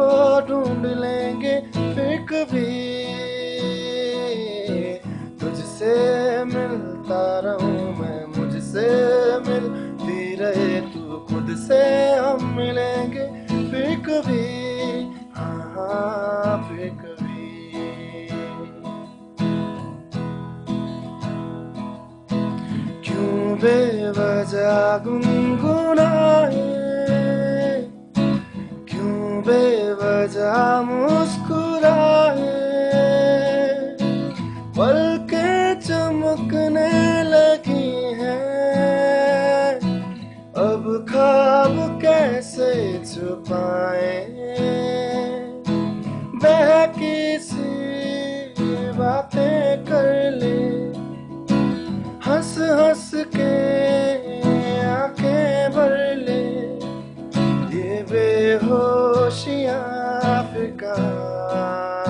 को ढूंढ लेंगे फिर कभी। तुझसे मिलता रहूं मैं, मुझसे मिलती रहे तू खुद से, हम मिलेंगे फिर कभी। हाँ फिर कभी। क्यों बेवजह गुनगुनाए, क्यों बेवजह मुस्कुराए, पलकें चमकने लगी हैं, अब ख्वाब कैसे छुपाए। बहकी सी बातें कर ले, हंस हंस के आंखें भर ले, ये बेहोशियां फिर कहाँ